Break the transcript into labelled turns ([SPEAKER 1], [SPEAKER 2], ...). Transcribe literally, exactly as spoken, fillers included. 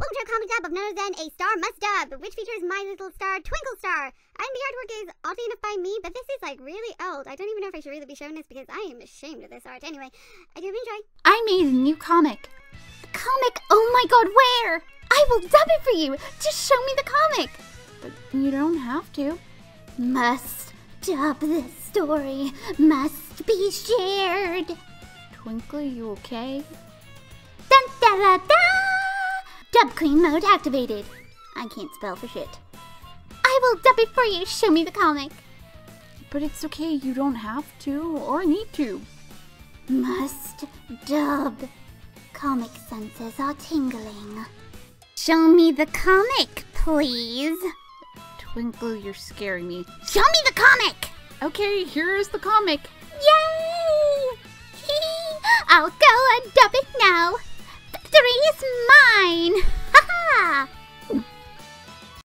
[SPEAKER 1] Welcome to a comic dub of none other than A Star Must Dub, which features my little star, Twinkle Star. And the artwork is oddly enough by me, but this is like really old. I don't even know if I should really be showing this because I am ashamed of this art. Anyway, I do enjoy.
[SPEAKER 2] I made a new comic. Comic? Oh my god, where? I will dub it for you. Just show me the comic. But you don't have to. Must dub this story. Must be shared. Twinkle, you okay? Dun da da da! Dub Queen mode activated. I can't spell for shit. I will dub it for you. Show me the comic. But it's okay. You don't have to or need to. Must dub. Comic senses are tingling. Show me the comic, please. Twinkle, you're scaring me. Show me the comic! Okay, here's the comic. Yay! I'll go and dub it now. Victory is mine!